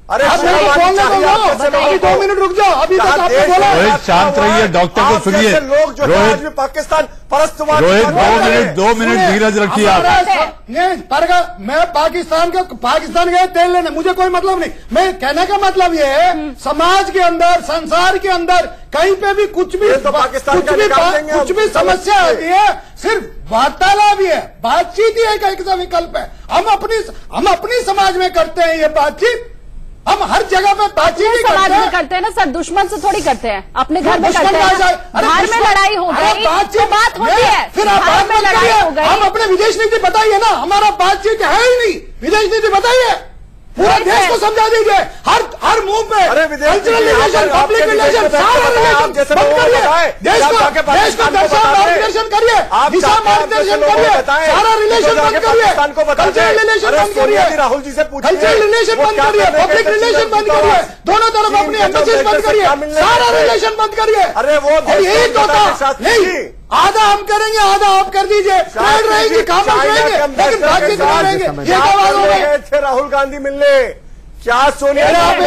अरे आप मेरे को बोलने दो, अभी 2 मिनट रुक जाओ, अभी तक आपने बोला। रोहित शांत रहिए, डॉक्टर को सुनिए। लोग जो है आज भी पाकिस्तान परस्तवाद, रोहित 2 मिनट धीरज रखिए आप। मैं पाकिस्तान गए तेल लेने, मुझे कोई मतलब नहीं। मैं कहने का मतलब ये है, समाज के अंदर, संसार के अंदर कहीं पे भी कुछ भी समस्या आती है, सिर्फ वार्तालाप ही है, बातचीत ही एक ऐसा विकल्प है। हम अपनी समाज में करते हैं ये बातचीत, हम हर जगह पे बातचीत ही समाज में करते हैं ना सर, दुश्मन से थोड़ी करते हैं, अपने घर में करते हैं। बाहर में लड़ाई हो गई तो बात होती है, फिर आप बात में लड़ाई हो गई। हम अपने विदेश नीति बताइए ना, हमारा बातचीत है ही नहीं, विदेश नीति बताइए, पूरा देश को समझा दीजिए, हर मुंह पे कल्चरल रिलेशन, पब्लिक रिलेशन, सारा रिलेशन बंद करिए, देश को मार्गदर्शन करिए, दिशा मार्गदर्शन करिए, सारा रिलेशन बंद करिए, कल्चरल रिलेशन बंद करिए, राहुल जी से पूछिए, कल्चरल रिलेशन बंद करिए, पब्लिक रिलेशन बंद करिए, दोनों तरफ अपनी एम्बेसीज बंद करिए, सारा रिलेशन बंद करिए। अरे वो यही तो था, नहीं आधा हम करेंगे, आधा आप कर दीजिए, ट्रेड रहेगी, काम रहेंगे, लेकिन बातचीत नहीं रहेंगे। ये क्या बात हो गई? थे राहुल गांधी मिलने, क्या सोनिया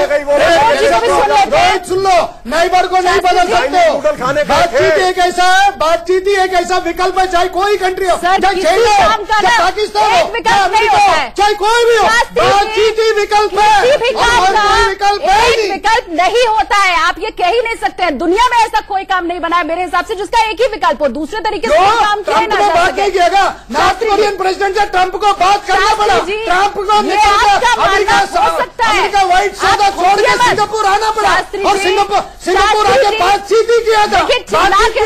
रोहित सुन लो, नाइबर को नहीं बदल सकते। बातचीत एक ऐसा है, बातचीत ही एक ऐसा विकल्प है, चाहे कोई कंट्री हो, चाहे पाकिस्तान हो, चाहे कोई भी हो, बातचीत ही विकल्प है, विकल्प नहीं होता है। आप ये कह ही नहीं सकते हैं, दुनिया में ऐसा कोई काम नहीं बना है मेरे हिसाब से जिसका एक ही विकल्प हो, दूसरे तरीके से काम किया ट्रंप को बात नहीं किएगा, नॉर्थ कोरियन प्रेसिडेंट से ट्रंप को बात करना पड़ा, ट्रंप को अमेरिका व्हाइट सौदा छोड़ के सिंगापुर आना पड़ा, और सिंगापुर आके बातचीत ही किया था। चिल्ला के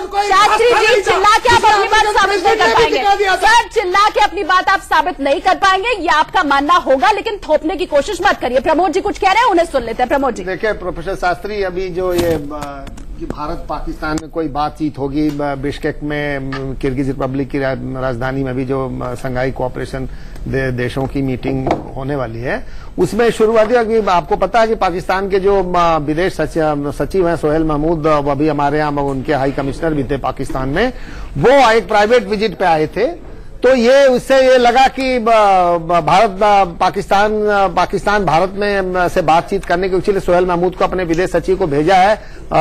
आप अपनी बात साबित नहीं कर पाएंगे सर, चिल्ला के अपनी बात आप साबित नहीं कर पाएंगे, ये आपका मानना होगा, लेकिन थोपने की कोशिश मत करिए। प्रमोद जी कुछ कह रहे हैं, उन्हें सुन लेते हैं। प्रमोद जी देखिए, प्रोफेसर शास्त्री, अभी जो ये कि भारत पाकिस्तान में कोई बातचीत होगी, बिश्केक में किर्गिज रिपब्लिक की राजधानी में भी जो संघाई कोऑपरेशन देशों की मीटिंग होने वाली है, उसमें शुरुआती अभी आपको पता है कि पाकिस्तान के जो विदेश सचिव हैं सोहेल महमूद, अभी हमारे यहाँ उनके हाई कमिश्नर भी थे पाकिस्तान में, वो एक प्राइवेट विजिट पे आए थे। तो ये उससे ये लगा कि भारत पाकिस्तान भारत में से बातचीत करने के लिए सोहेल महमूद को अपने विदेश सचिव को भेजा है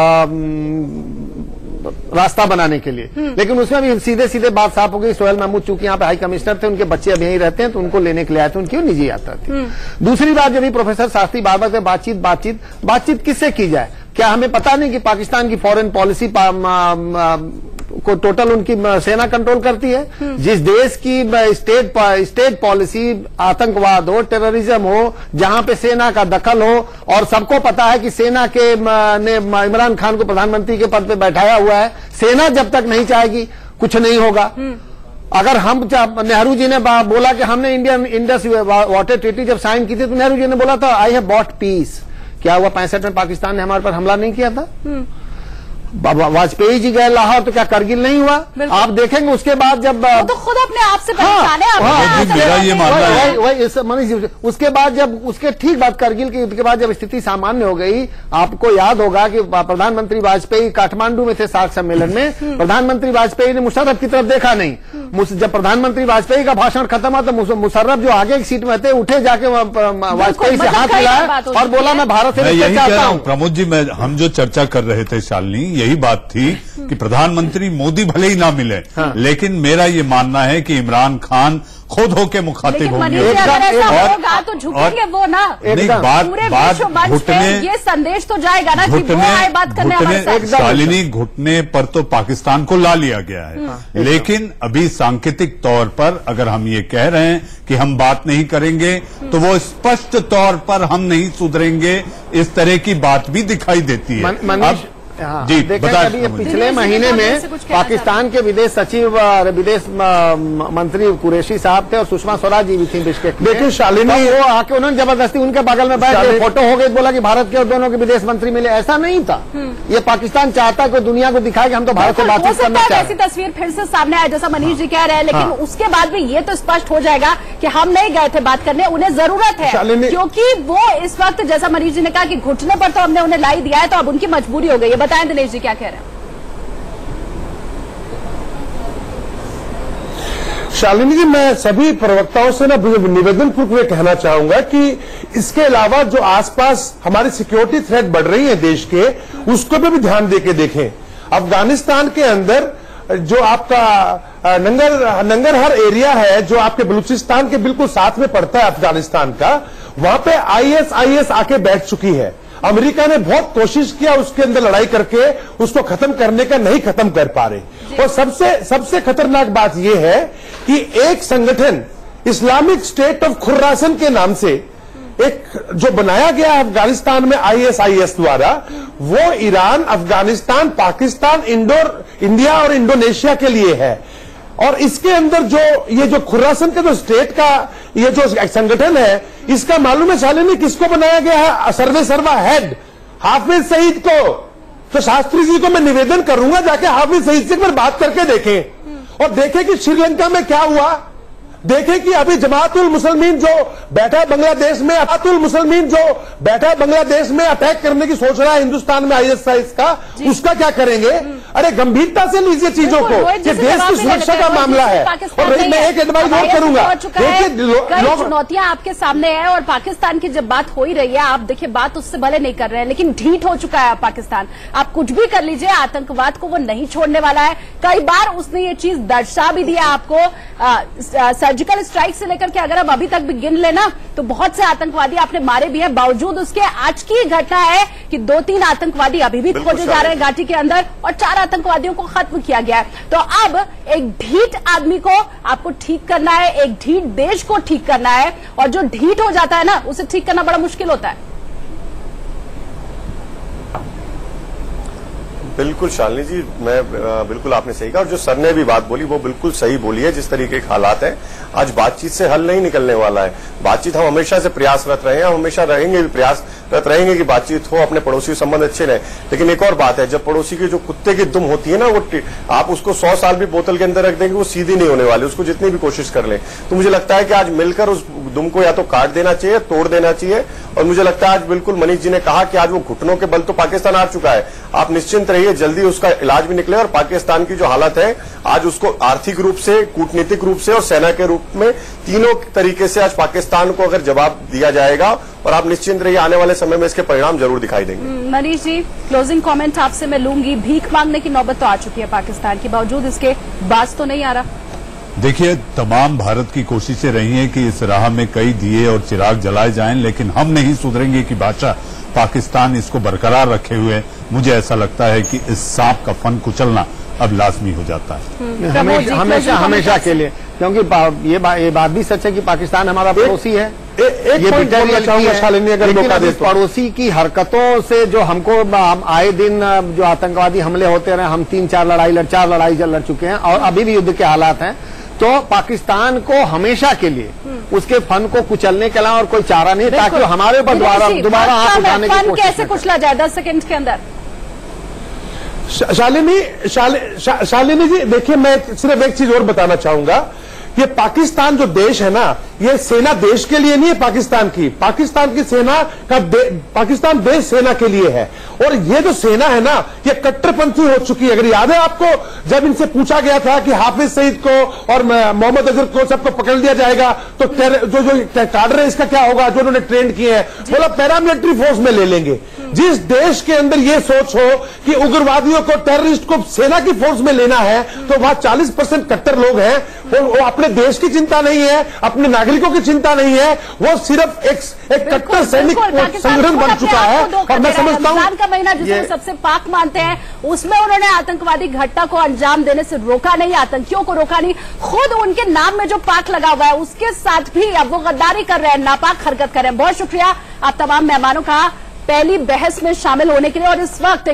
रास्ता बनाने के लिए। लेकिन उसमें भी सीधे सीधे बात साफ हो गई, सोहेल महमूद चूंकि यहाँ पे हाई कमिश्नर थे, उनके बच्चे अब यहीं रहते हैं, तो उनको लेने के लिए आए थे, उनकी निजी यात्रा थी। दूसरी बात, जब भी प्रोफेसर शास्त्री बार बार बातचीत किससे की जाए? क्या हमें पता नहीं कि पाकिस्तान की फॉरेन पॉलिसी को टोटल उनकी सेना कंट्रोल करती है? जिस देश की स्टेट पॉलिसी आतंकवाद हो, टेररिज्म हो, जहां पे सेना का दखल हो, और सबको पता है कि सेना के ने इमरान खान को प्रधानमंत्री के पद पे बैठाया हुआ है, सेना जब तक नहीं चाहेगी कुछ नहीं होगा। अगर हम, नेहरू जी ने बोला कि हमने इंडियन इंडस वाटर ट्रीटी जब साइन की थी, तो नेहरू जी ने बोला था आई हैव बॉट पीस। क्या हुआ 65 में पाकिस्तान ने हमारे पर हमला नहीं किया था? वाजपेयी जी गए लाहौर, तो क्या करगिल नहीं हुआ? आप देखेंगे उसके बाद जब तो खुद अपने आप से परेशान है। मेरा ये मानना है मनीष जी, उसके बाद जब उसके ठीक बाद करगिल के युद्ध के बाद जब स्थिति सामान्य हो गई, आपको याद होगा कि प्रधानमंत्री वाजपेयी काठमांडू में थे सार्क सम्मेलन में, प्रधानमंत्री वाजपेयी ने मुशर्रफ की तरफ देखा नहीं। जब प्रधानमंत्री वाजपेयी का भाषण खत्म हुआ तो मुशर्रफ जो आगे की सीट में थे उठे, जाके वाजपेयी से हाथ मिलाया और बोला मैं भारत से यही कह रहा हूं। प्रमोद जी, हम जो चर्चा कर रहे थे शालिनी, यही बात थी कि प्रधानमंत्री मोदी भले ही ना मिले, लेकिन मेरा ये मानना है कि इमरान खान खुद होके मुखातिब होंगे तो झुकेंगे वो ना। बात घुटने, ये संदेश तो जाएगा ना कि वो आए बात करने हमारे साथ। शालिनी, घुटने पर तो पाकिस्तान को ला लिया गया है, लेकिन अभी सांकेतिक तौर पर अगर हम ये कह रहे हैं कि हम बात नहीं करेंगे, तो वो स्पष्ट तौर पर हम नहीं सुधरेंगे, इस तरह की बात भी दिखाई देती है। जी देखिए, अभी पिछले महीने में पाकिस्तान के विदेश सचिव विदेश मंत्री कुरैशी साहब थे और सुषमा स्वराज जी भी थी बिश्केक में। देखिए शालिनी, वो आके उन्होंने जबरदस्ती उनके बगल में बैठ के फोटो हो गई, बोला कि भारत के और दोनों के विदेश मंत्री मिले। ऐसा नहीं था। ये पाकिस्तान चाहता है दुनिया को दिखाए कि हम तो भारत से बातचीत करना चाहते हैं। ऐसी तस्वीर फिर से सामने आए, जैसा मनीष जी कह रहे हैं, लेकिन उसके बाद भी ये तो स्पष्ट हो जाएगा कि हम नहीं गए थे बात करने, उन्हें जरूरत है, क्योंकि वो इस वक्त, जैसा मनीष जी ने कहा कि घुटने पर तो हमने उन्हें लाई दिया है, तो अब उनकी मजबूरी हो गई है। बताएं दिनेश जी क्या कह रहे हैं? शालिनी जी, मैं सभी प्रवक्ताओं से ना निवेदन पूर्वक कहना चाहूंगा कि इसके अलावा जो आसपास हमारी सिक्योरिटी थ्रेट बढ़ रही है देश के, उसको भी ध्यान देके देखें। अफगानिस्तान के अंदर जो आपका नंगरहर एरिया है, जो आपके बलूचिस्तान के बिल्कुल साथ में पड़ता है अफगानिस्तान का, वहां पे आईएस आके बैठ चुकी है। अमेरिका ने बहुत कोशिश किया उसके अंदर लड़ाई करके उसको खत्म करने का, नहीं खत्म कर पा रहे। और सबसे खतरनाक बात यह है कि एक संगठन इस्लामिक स्टेट ऑफ खुर्रासन के नाम से एक जो बनाया गया अफगानिस्तान में आईएस द्वारा, वो ईरान, अफगानिस्तान, पाकिस्तान, इंडिया और इंडोनेशिया के लिए है। और इसके अंदर ये जो खुर्रासन के जो स्टेट का ये जो संगठन है, इसका मालूम है शालिनी किसको बनाया गया है? सर्वा हेड हाफिज सईद को। तो शास्त्री जी को मैं निवेदन करूंगा, जाके हाफिज सईद से एक बार बात करके देखें और देखें कि श्रीलंका में क्या हुआ। देखें कि अभी जमातुल मुसलमीन जो बैठा है बांग्लादेश में अटैक करने की सोच रहा है हिंदुस्तान में आईएसआईएस का, उसका क्या करेंगे? अरे गंभीरता से लीजिए चीजों को, ये देश की सुरक्षा का मामला है। और मैं एक एडवाइस और करूंगा, कई चुनौतियां आपके सामने है और पाकिस्तान की जब बात हो ही रही है, आप देखिए बात उससे भले नहीं कर रहे हैं, लेकिन ढीठ हो चुका है पाकिस्तान। आप कुछ भी कर लीजिए, आतंकवाद को वो नहीं छोड़ने वाला है। कई बार उसने ये चीज दर्शा भी दिया आपको। सर्जिकल स्ट्राइक से लेकर के अगर अब अभी तक भी गिन लेना तो बहुत से आतंकवादी आपने मारे भी हैं। बावजूद उसके आज की घटना है कि 2-3 आतंकवादी अभी भी खोजे जा रहे हैं घाटी के अंदर और 4 आतंकवादियों को खत्म किया गया है। तो अब एक ढीठ आदमी को आपको ठीक करना है, एक ढीठ देश को ठीक करना है, और जो ढीठ हो जाता है ना, उसे ठीक करना बड़ा मुश्किल होता है। बिल्कुल शालिनी जी, मैं बिल्कुल आपने सही कहा, और जो सर ने भी बात बोली वो बिल्कुल सही बोली है। जिस तरीके के हालात हैं, आज बातचीत से हल नहीं निकलने वाला है। बातचीत हम हमेशा से प्रयासरत रहे हैं, हम हमेशा रहेंगे भी, प्रयासरत रहेंगे कि बातचीत हो, अपने पड़ोसी संबंध अच्छे रहे। लेकिन एक और बात है, जब पड़ोसी की जो कुत्ते की दुम होती है ना, वो आप उसको 100 साल भी बोतल के अंदर रख देंगे, वो सीधी नहीं होने वाली, उसको जितनी भी कोशिश कर ले। तो मुझे लगता है कि आज मिलकर उस दुम को या तो काट देना चाहिए, तोड़ देना चाहिए। और मुझे लगता है आज बिल्कुल मनीष जी ने कहा कि आज वो घुटनों के बल तो पाकिस्तान आ चुका है। आप निश्चिंत रहिए, जल्दी उसका इलाज भी निकले और पाकिस्तान की जो हालत है आज उसको आर्थिक रूप से, कूटनीतिक रूप से और सेना के रूप में, तीनों तरीके से आज पाकिस्तान को अगर जवाब दिया जाएगा, और आप निश्चिंत रहिए आने वाले समय में इसके परिणाम जरूर दिखाई देंगे। मनीष जी, क्लोजिंग कमेंट आपसे मैं लूंगी। भीख मांगने की नौबत तो आ चुकी है पाकिस्तान की, बावजूद इसके बाज तो नहीं आ रहा। देखिए, तमाम भारत की कोशिशें रही हैं कि इस राह में कई दिए और चिराग जलाए जाएं, लेकिन हम नहीं सुधरेंगे कि बादशाह पाकिस्तान इसको बरकरार रखे हुए। मुझे ऐसा लगता है कि इस सांप का फन कुचलना अब लाजमी हो जाता है हमेशा के लिए, क्योंकि ये बात भी सच है कि पाकिस्तान हमारा पड़ोसी है। एक पॉइंट बोलना चाहूंगा शालिनी, अगर मौका दे तो। पड़ोसी की हरकतों से जो हमको आए दिन जो आतंकवादी हमले होते रहे, हम 3-4 लड़ाई लड़ चुके हैं और अभी भी युद्ध के हालात हैं। तो पाकिस्तान को हमेशा के लिए उसके फन को कुचलने के अलावा और कोई चारा नहीं, ताकि हमारे ऊपर दोबारा हाथ उठाने की कोशिश कैसे कुचला जाए 10 सेकंड के अंदर। शालिनी जी, देखिए, मैं सिर्फ एक चीज और बताना चाहूंगा। ये पाकिस्तान जो देश है ना, ये सेना देश के लिए नहीं है। पाकिस्तान की सेना का पाकिस्तान देश सेना के लिए है। और ये जो सेना है ना, ये कट्टरपंथी हो चुकी है। अगर याद है आपको, जब इनसे पूछा गया था कि हाफिज सईद को और मोहम्मद अजहर को सबको पकड़ लिया जाएगा, तो जो काडर है इसका क्या होगा, जो उन्होंने ट्रेन किए हैं, बोला पैरामिलिट्री फोर्स में ले लेंगे। जिस देश के अंदर ये सोच हो कि उग्रवादियों को, टेररिस्ट को सेना की फोर्स में लेना है, तो वहां 40% कट्टर लोग हैं। वो अपने देश की चिंता नहीं है, अपने नागरिकों की चिंता नहीं है, वो सिर्फ एक कट्टर सैनिक संगठन बन चुका है। और मैं समझता हूं रमजान का महीना जिसको सबसे पाक मानते हैं, उसमें उन्होंने आतंकवादी घटना को अंजाम देने से रोका नहीं, आतंकियों को रोका नहीं। खुद उनके नाम में जो पाक लगा हुआ है उसके साथ भी अब वो गद्दारी कर रहे हैं, नापाक हरकत कर रहे हैं। बहुत शुक्रिया आप तमाम मेहमानों का पहली बहस में शामिल होने के लिए। और इस वक्त